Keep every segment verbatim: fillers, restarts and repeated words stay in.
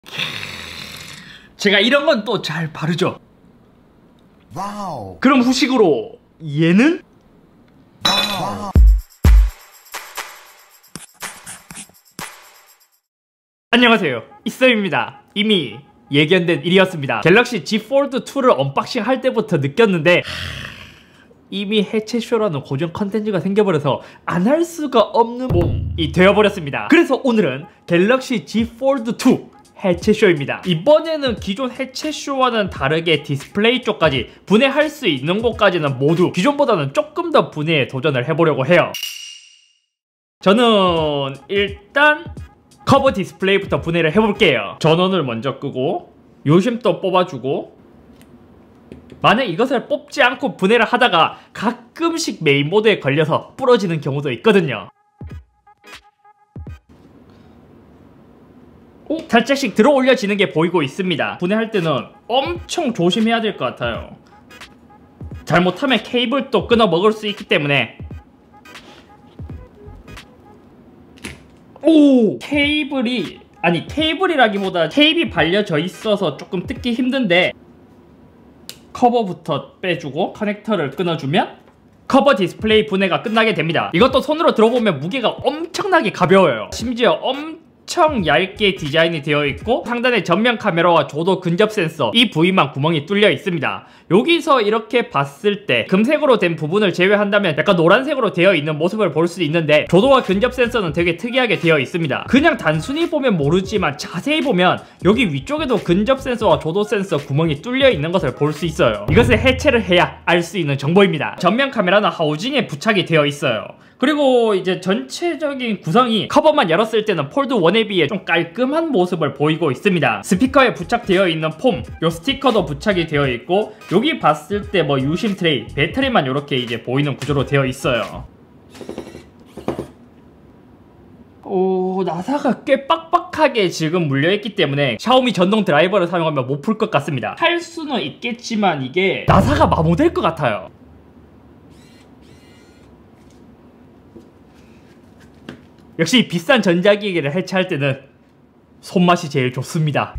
제가 이런 건 또 잘 바르죠. 와우. 그럼 후식으로 얘는? 와우. 안녕하세요, 이썸입니다. 이미 예견된 일이었습니다. 갤럭시 지 폴드 투를 언박싱 할 때부터 느꼈는데 이미 해체쇼라는 고정 컨텐츠가 생겨버려서 안 할 수가 없는 몸이 되어버렸습니다. 그래서 오늘은 갤럭시 지 폴드 투 해체쇼입니다. 이번에는 기존 해체쇼와는 다르게 디스플레이 쪽까지 분해할 수 있는 곳까지는 모두 기존보다는 조금 더 분해에 도전을 해보려고 해요. 저는 일단 커버 디스플레이부터 분해를 해볼게요. 전원을 먼저 끄고 요심도 뽑아주고, 만약 이것을 뽑지 않고 분해를 하다가 가끔씩 메인 모드에 걸려서 부러지는 경우도 있거든요. 오, 살짝씩 들어 올려지는 게 보이고 있습니다. 분해할 때는 엄청 조심해야 될 것 같아요. 잘못하면 케이블도 끊어 먹을 수 있기 때문에. 오! 케이블이, 아니 케이블이라기보다 테이프가 발려져 있어서 조금 뜯기 힘든데 커버부터 빼주고 커넥터를 끊어주면 커버 디스플레이 분해가 끝나게 됩니다. 이것도 손으로 들어보면 무게가 엄청나게 가벼워요. 심지어 엄청 엄청 얇게 디자인이 되어 있고 상단에 전면 카메라와 조도 근접 센서 이 부위만 구멍이 뚫려 있습니다. 여기서 이렇게 봤을 때 금색으로 된 부분을 제외한다면 약간 노란색으로 되어 있는 모습을 볼 수 있는데, 조도와 근접 센서는 되게 특이하게 되어 있습니다. 그냥 단순히 보면 모르지만 자세히 보면 여기 위쪽에도 근접 센서와 조도 센서 구멍이 뚫려 있는 것을 볼 수 있어요. 이것을 해체를 해야 알 수 있는 정보입니다. 전면 카메라는 하우징에 부착이 되어 있어요. 그리고 이제 전체적인 구성이 커버만 열었을 때는 폴드 원에 비해 좀 깔끔한 모습을 보이고 있습니다. 스피커에 부착되어 있는 폼, 요 스티커도 부착이 되어 있고, 여기 봤을 때 뭐 유심 트레이, 배터리만 이렇게 이제 보이는 구조로 되어 있어요. 오, 나사가 꽤 빡빡하게 지금 물려있기 때문에 샤오미 전동 드라이버를 사용하면 못 풀 것 같습니다. 할 수는 있겠지만 이게 나사가 마모될 것 같아요. 역시 비싼 전자기기를 해체할 때는 손맛이 제일 좋습니다.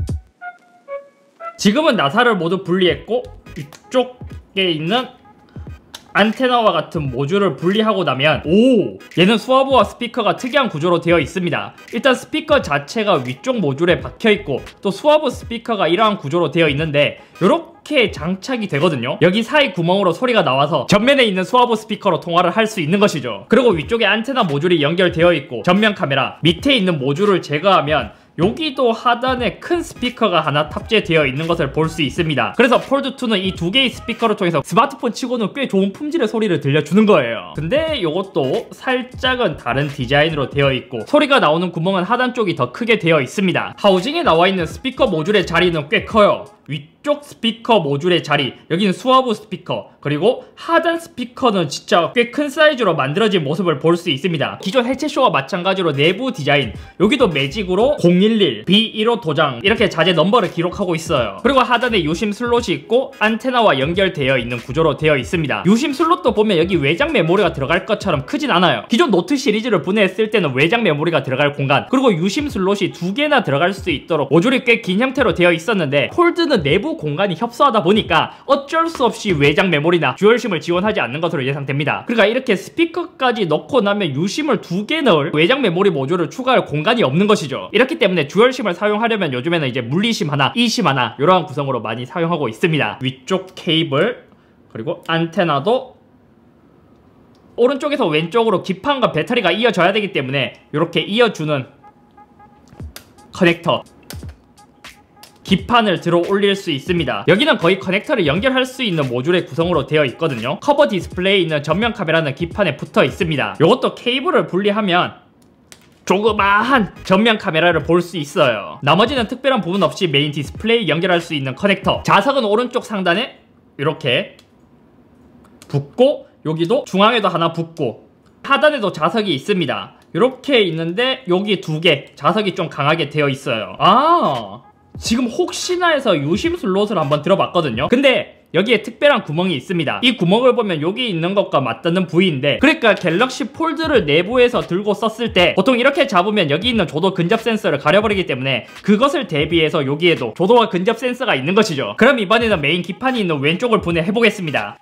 지금은 나사를 모두 분리했고 이쪽에 있는 안테나와 같은 모듈을 분리하고 나면, 오! 얘는 수화부와 스피커가 특이한 구조로 되어 있습니다. 일단 스피커 자체가 위쪽 모듈에 박혀있고 또 수화부 스피커가 이러한 구조로 되어 있는데 이렇게 장착이 되거든요. 여기 사이 구멍으로 소리가 나와서 전면에 있는 수화부 스피커로 통화를 할 수 있는 것이죠. 그리고 위쪽에 안테나 모듈이 연결되어 있고 전면 카메라, 밑에 있는 모듈을 제거하면 여기도 하단에 큰 스피커가 하나 탑재되어 있는 것을 볼 수 있습니다. 그래서 폴드 투는 이 두 개의 스피커를 통해서 스마트폰 치고는 꽤 좋은 품질의 소리를 들려주는 거예요. 근데 이것도 살짝은 다른 디자인으로 되어 있고 소리가 나오는 구멍은 하단 쪽이 더 크게 되어 있습니다. 하우징에 나와 있는 스피커 모듈의 자리는 꽤 커요. 위쪽 스피커 모듈의 자리, 여기는 수화부 스피커, 그리고 하단 스피커는 진짜 꽤 큰 사이즈로 만들어진 모습을 볼 수 있습니다. 기존 해체쇼와 마찬가지로 내부 디자인, 여기도 매직으로 공일일, 비 일오 도장 이렇게 자재 넘버를 기록하고 있어요. 그리고 하단에 유심 슬롯이 있고 안테나와 연결되어 있는 구조로 되어 있습니다. 유심 슬롯도 보면 여기 외장 메모리가 들어갈 것처럼 크진 않아요. 기존 노트 시리즈를 분해했을 때는 외장 메모리가 들어갈 공간, 그리고 유심 슬롯이 두 개나 들어갈 수 있도록 모듈이 꽤 긴 형태로 되어 있었는데 폴드는 내부 공간이 협소하다 보니까 어쩔 수 없이 외장 메모리나 듀얼심을 지원하지 않는 것으로 예상됩니다. 그러니까 이렇게 스피커까지 넣고 나면 유심을 두 개 넣을 외장 메모리 모듈을 추가할 공간이 없는 것이죠. 이렇기 때문에 듀얼심을 사용하려면 요즘에는 이제 물리심 하나, 이심 하나 이러한 구성으로 많이 사용하고 있습니다. 위쪽 케이블, 그리고 안테나도 오른쪽에서 왼쪽으로 기판과 배터리가 이어져야 되기 때문에 이렇게 이어주는 커넥터, 기판을 들어 올릴 수 있습니다. 여기는 거의 커넥터를 연결할 수 있는 모듈의 구성으로 되어 있거든요. 커버 디스플레이에 있는 전면 카메라는 기판에 붙어 있습니다. 이것도 케이블을 분리하면 조그마한 전면 카메라를 볼 수 있어요. 나머지는 특별한 부분 없이 메인 디스플레이 연결할 수 있는 커넥터. 자석은 오른쪽 상단에 이렇게 붙고, 여기도 중앙에도 하나 붙고, 하단에도 자석이 있습니다. 이렇게 있는데 여기 두 개 자석이 좀 강하게 되어 있어요. 아, 지금 혹시나 해서 유심 슬롯을 한번 들어봤거든요. 근데 여기에 특별한 구멍이 있습니다. 이 구멍을 보면 여기 있는 것과 맞닿는 부위인데, 그러니까 갤럭시 폴드를 내부에서 들고 썼을 때 보통 이렇게 잡으면 여기 있는 조도 근접 센서를 가려버리기 때문에 그것을 대비해서 여기에도 조도와 근접 센서가 있는 것이죠. 그럼 이번에는 메인 기판이 있는 왼쪽을 분해해 보겠습니다.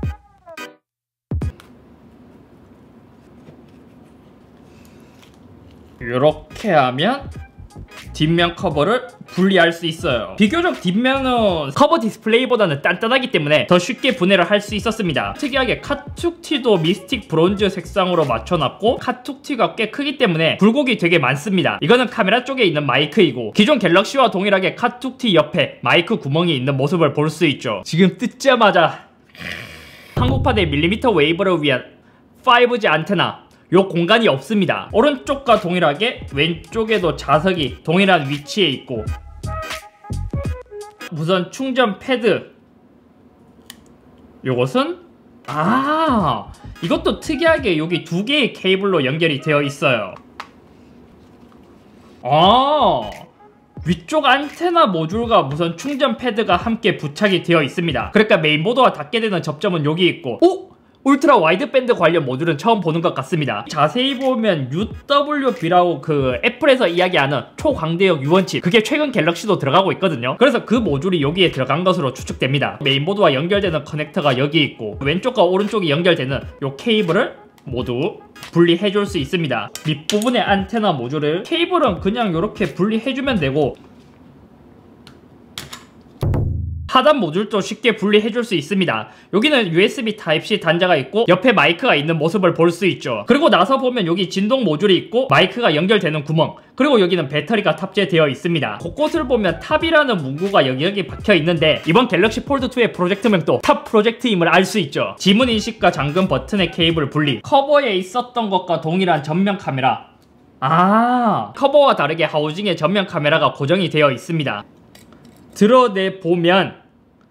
이렇게 하면 뒷면 커버를 분리할 수 있어요. 비교적 뒷면은 커버 디스플레이보다는 단단하기 때문에 더 쉽게 분해를 할 수 있었습니다. 특이하게 카툭티도 미스틱 브론즈 색상으로 맞춰놨고, 카툭티가 꽤 크기 때문에 굴곡이 되게 많습니다. 이거는 카메라 쪽에 있는 마이크이고, 기존 갤럭시와 동일하게 카툭티 옆에 마이크 구멍이 있는 모습을 볼 수 있죠. 지금 뜯자마자 한국판의 밀리미터 웨이브를 위한 파이브지 안테나, 요 공간이 없습니다. 오른쪽과 동일하게 왼쪽에도 자석이 동일한 위치에 있고, 무선 충전 패드, 요것은 아 이것도 특이하게 여기 두 개의 케이블로 연결이 되어 있어요. 아 위쪽 안테나 모듈과 무선 충전 패드가 함께 부착이 되어 있습니다. 그러니까 메인보드와 닿게 되는 접점은 여기 있고, 오! 울트라 와이드밴드 관련 모듈은 처음 보는 것 같습니다. 자세히 보면 유더블유비라고 그 애플에서 이야기하는 초광대역 유원칩, 그게 최근 갤럭시도 들어가고 있거든요. 그래서 그 모듈이 여기에 들어간 것으로 추측됩니다. 메인보드와 연결되는 커넥터가 여기 있고, 왼쪽과 오른쪽이 연결되는 요 케이블을 모두 분리해줄 수 있습니다. 밑부분의 안테나 모듈을 케이블은 그냥 이렇게 분리해주면 되고, 하단 모듈도 쉽게 분리해줄 수 있습니다. 여기는 유에스비 타입씨 단자가 있고 옆에 마이크가 있는 모습을 볼 수 있죠. 그리고 나서 보면 여기 진동 모듈이 있고 마이크가 연결되는 구멍, 그리고 여기는 배터리가 탑재되어 있습니다. 곳곳을 보면 탑이라는 문구가 여기저기 박혀 있는데, 이번 갤럭시 폴드투의 프로젝트명도 탑 프로젝트임을 알 수 있죠. 지문 인식과 잠금 버튼의 케이블 분리, 커버에 있었던 것과 동일한 전면 카메라, 아 커버와 다르게 하우징에 전면 카메라가 고정이 되어 있습니다. 드러내 보면,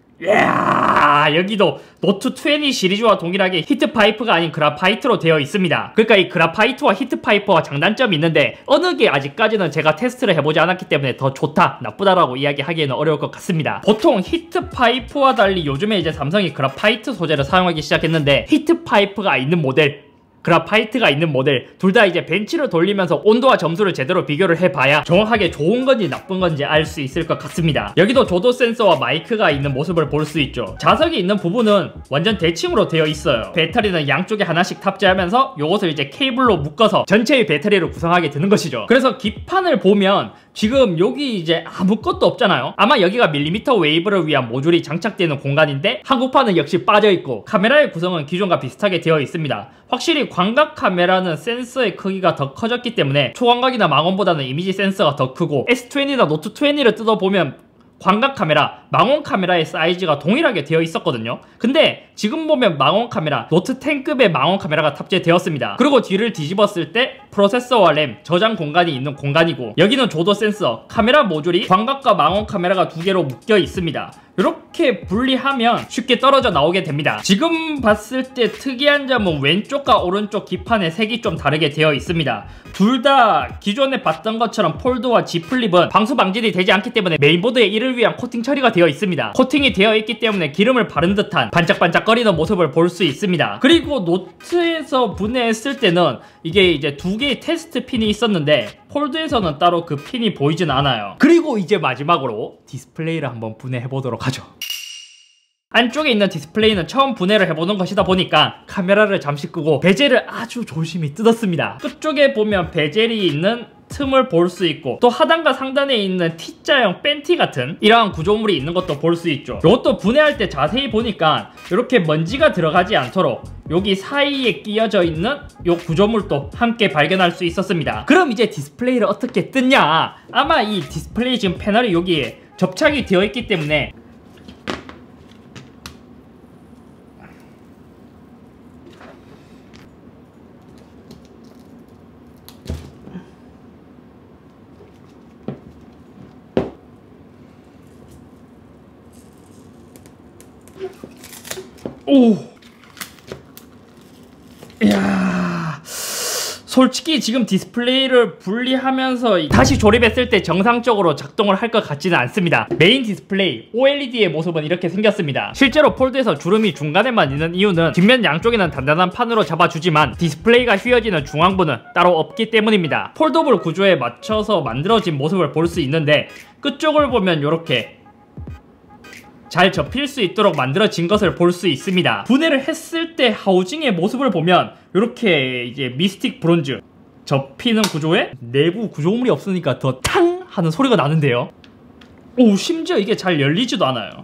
이야, 여기도 노트 이십 시리즈와 동일하게 히트 파이프가 아닌 그라파이트로 되어 있습니다. 그러니까 이 그라파이트와 히트 파이프와 장단점이 있는데, 어느 게 아직까지는 제가 테스트를 해보지 않았기 때문에 더 좋다, 나쁘다라고 이야기하기에는 어려울 것 같습니다. 보통 히트 파이프와 달리 요즘에 이제 삼성이 그라파이트 소재를 사용하기 시작했는데, 히트 파이프가 있는 모델, 그라파이트가 있는 모델 둘 다 이제 벤치를 돌리면서 온도와 점수를 제대로 비교를 해봐야 정확하게 좋은 건지 나쁜 건지 알 수 있을 것 같습니다. 여기도 조도 센서와 마이크가 있는 모습을 볼 수 있죠. 자석이 있는 부분은 완전 대칭으로 되어 있어요. 배터리는 양쪽에 하나씩 탑재하면서 요것을 이제 케이블로 묶어서 전체의 배터리를 구성하게 되는 것이죠. 그래서 기판을 보면 지금 여기 이제 아무것도 없잖아요. 아마 여기가 밀리미터 웨이브를 위한 모듈이 장착되는 공간인데, 한국판은 역시 빠져있고 카메라의 구성은 기존과 비슷하게 되어 있습니다. 확실히 광각 카메라는 센서의 크기가 더 커졌기 때문에 초광각이나 망원보다는 이미지 센서가 더 크고, 에스 이십나 노트 이십를 뜯어보면 광각 카메라, 망원 카메라의 사이즈가 동일하게 되어 있었거든요. 근데 지금 보면 망원 카메라, 노트 텐급의 망원 카메라가 탑재되었습니다. 그리고 뒤를 뒤집었을 때 프로세서와 램, 저장 공간이 있는 공간이고, 여기는 조도 센서, 카메라 모듈이 광각과 망원 카메라가 두 개로 묶여 있습니다. 이렇게 분리하면 쉽게 떨어져 나오게 됩니다. 지금 봤을 때 특이한 점은 왼쪽과 오른쪽 기판의 색이 좀 다르게 되어 있습니다. 둘 다 기존에 봤던 것처럼 폴드와 G 플립은 방수 방진이 되지 않기 때문에 메인보드에 이를 위한 코팅 처리가 되어 있습니다. 코팅이 되어 있기 때문에 기름을 바른 듯한 반짝반짝거리는 모습을 볼 수 있습니다. 그리고 노트에서 분해했을 때는 이게 이제 두 개의 테스트 핀이 있었는데, 폴드에서는 따로 그 핀이 보이진 않아요. 그리고 이제 마지막으로 디스플레이를 한번 분해해 보도록 하죠. 안쪽에 있는 디스플레이는 처음 분해를 해보는 것이다 보니까 카메라를 잠시 끄고 베젤을 아주 조심히 뜯었습니다. 끝쪽에 보면 베젤이 있는 틈을 볼 수 있고, 또 하단과 상단에 있는 T자형 팬티 같은 이러한 구조물이 있는 것도 볼 수 있죠. 이것도 분해할 때 자세히 보니까 이렇게 먼지가 들어가지 않도록 여기 사이에 끼어져 있는 이 구조물도 함께 발견할 수 있었습니다. 그럼 이제 디스플레이를 어떻게 뜯냐? 아마 이 디스플레이 지금 패널이 여기에 접착이 되어 있기 때문에 오, 이야, 솔직히 지금 디스플레이를 분리하면서 다시 조립했을 때 정상적으로 작동을 할 것 같지는 않습니다. 메인 디스플레이 오엘이디의 모습은 이렇게 생겼습니다. 실제로 폴드에서 주름이 중간에만 있는 이유는 뒷면 양쪽에는 단단한 판으로 잡아주지만 디스플레이가 휘어지는 중앙부는 따로 없기 때문입니다. 폴더블 구조에 맞춰서 만들어진 모습을 볼 수 있는데 끝쪽을 보면 이렇게 잘 접힐 수 있도록 만들어진 것을 볼 수 있습니다. 분해를 했을 때 하우징의 모습을 보면 이렇게 이제 미스틱 브론즈 접히는 구조에 내부 구조물이 없으니까 더 탕 하는 소리가 나는데요. 오, 심지어 이게 잘 열리지도 않아요.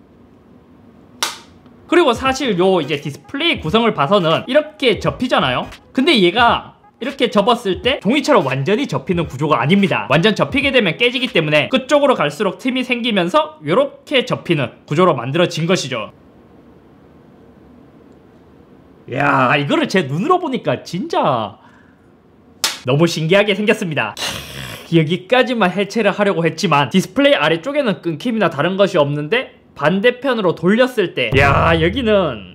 그리고 사실 요 이제 디스플레이 구성을 봐서는 이렇게 접히잖아요. 근데 얘가 이렇게 접었을 때 종이처럼 완전히 접히는 구조가 아닙니다. 완전 접히게 되면 깨지기 때문에 끝쪽으로 갈수록 틈이 생기면서 이렇게 접히는 구조로 만들어진 것이죠. 야, 이거를 제 눈으로 보니까 진짜 너무 신기하게 생겼습니다. 여기까지만 해체를 하려고 했지만 디스플레이 아래쪽에는 끊김이나 다른 것이 없는데 반대편으로 돌렸을 때, 야, 여기는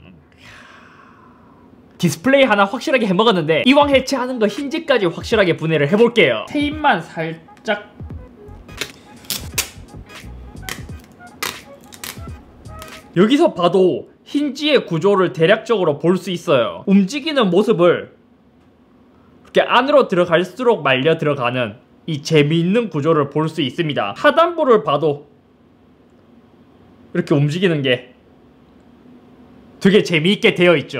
디스플레이 하나 확실하게 해먹었는데 이왕 해체하는 거 힌지까지 확실하게 분해를 해볼게요. 테ip만 살짝 여기서 봐도 힌지의 구조를 대략적으로 볼 수 있어요. 움직이는 모습을 이렇게 안으로 들어갈수록 말려 들어가는 이 재미있는 구조를 볼 수 있습니다. 하단부를 봐도 이렇게 움직이는 게 되게 재미있게 되어 있죠.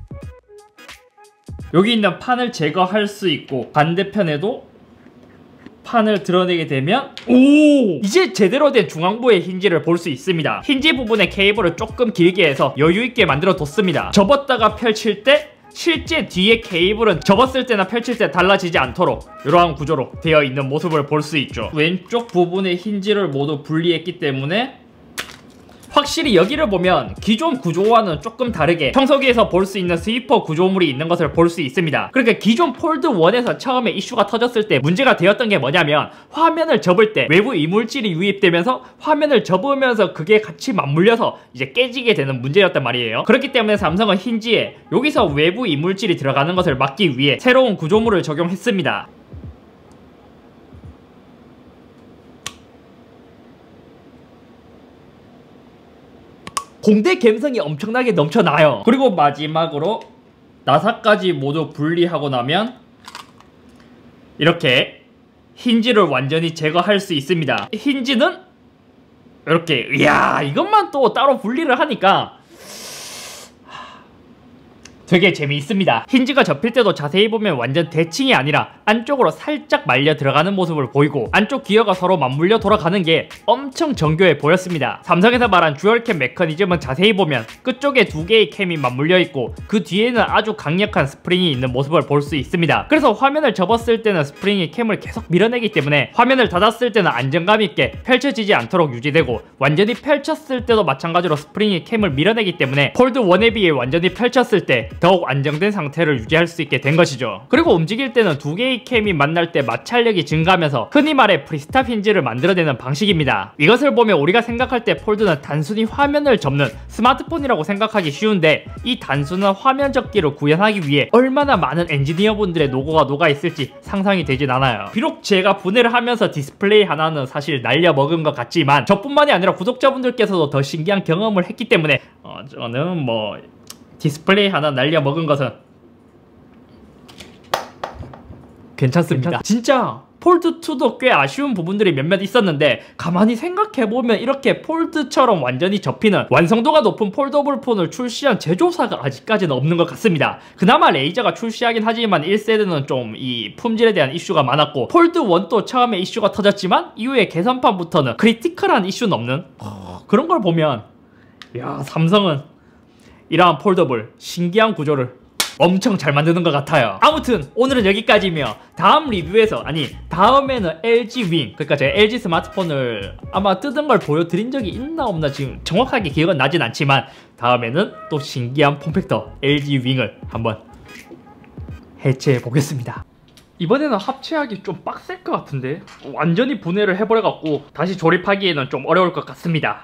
여기 있는 판을 제거할 수 있고 반대편에도 판을 드러내게 되면 오! 이제 제대로 된 중앙부의 힌지를 볼 수 있습니다. 힌지 부분의 케이블을 조금 길게 해서 여유있게 만들어 뒀습니다. 접었다가 펼칠 때 실제 뒤에 케이블은 접었을 때나 펼칠 때 달라지지 않도록 이러한 구조로 되어 있는 모습을 볼 수 있죠. 왼쪽 부분의 힌지를 모두 분리했기 때문에 확실히 여기를 보면 기존 구조와는 조금 다르게 청소기에서 볼 수 있는 스위퍼 구조물이 있는 것을 볼 수 있습니다. 그러니까 기존 폴드 원에서 처음에 이슈가 터졌을 때 문제가 되었던 게 뭐냐면 화면을 접을 때 외부 이물질이 유입되면서 화면을 접으면서 그게 같이 맞물려서 이제 깨지게 되는 문제였단 말이에요. 그렇기 때문에 삼성은 힌지에 여기서 외부 이물질이 들어가는 것을 막기 위해 새로운 구조물을 적용했습니다. 공대 감성이 엄청나게 넘쳐나요. 그리고 마지막으로 나사까지 모두 분리하고 나면 이렇게 힌지를 완전히 제거할 수 있습니다. 힌지는 이렇게, 이야, 이것만 또 따로 분리를 하니까 되게 재미있습니다. 힌지가 접힐 때도 자세히 보면 완전 대칭이 아니라 안쪽으로 살짝 말려 들어가는 모습을 보이고 안쪽 기어가 서로 맞물려 돌아가는 게 엄청 정교해 보였습니다. 삼성에서 말한 듀얼캠 메커니즘은 자세히 보면 끝쪽에 두 개의 캠이 맞물려 있고 그 뒤에는 아주 강력한 스프링이 있는 모습을 볼 수 있습니다. 그래서 화면을 접었을 때는 스프링이 캠을 계속 밀어내기 때문에 화면을 닫았을 때는 안정감 있게 펼쳐지지 않도록 유지되고 완전히 펼쳤을 때도 마찬가지로 스프링이 캠을 밀어내기 때문에 폴드 원에 비해 완전히 펼쳤을 때 더욱 안정된 상태를 유지할 수 있게 된 것이죠. 그리고 움직일 때는 두 개의 캠이 만날 때 마찰력이 증가하면서 흔히 말해 프리스탑 힌지를 만들어내는 방식입니다. 이것을 보면 우리가 생각할 때 폴드는 단순히 화면을 접는 스마트폰이라고 생각하기 쉬운데 이 단순한 화면 접기를 구현하기 위해 얼마나 많은 엔지니어분들의 노고가 녹아있을지 상상이 되진 않아요. 비록 제가 분해를 하면서 디스플레이 하나는 사실 날려먹은 것 같지만 저뿐만이 아니라 구독자분들께서도 더 신기한 경험을 했기 때문에 어, 저는 뭐 디스플레이 하나 날려먹은 것은 괜찮습니다. 괜찮... 진짜 폴드이도 꽤 아쉬운 부분들이 몇몇 있었는데 가만히 생각해보면 이렇게 폴드처럼 완전히 접히는 완성도가 높은 폴더블 폰을 출시한 제조사가 아직까지는 없는 것 같습니다. 그나마 레이저가 출시하긴 하지만 일 세대는 좀 이 품질에 대한 이슈가 많았고 폴드 원도 처음에 이슈가 터졌지만 이후에 개선판부터는 크리티컬한 이슈는 없는 어... 그런 걸 보면 야, 삼성은 이러한 폴더블 신기한 구조를 엄청 잘 만드는 것 같아요. 아무튼 오늘은 여기까지며 다음 리뷰에서 아니 다음에는 엘지 윙, 그러니까 제가 엘지 스마트폰을 아마 뜯은 걸 보여드린 적이 있나 없나 지금 정확하게 기억은 나진 않지만 다음에는 또 신기한 폼팩터 엘지 윙을 한번 해체해 보겠습니다. 이번에는 합체하기 좀 빡셀 것 같은데 완전히 분해를 해버려갖고 다시 조립하기에는 좀 어려울 것 같습니다.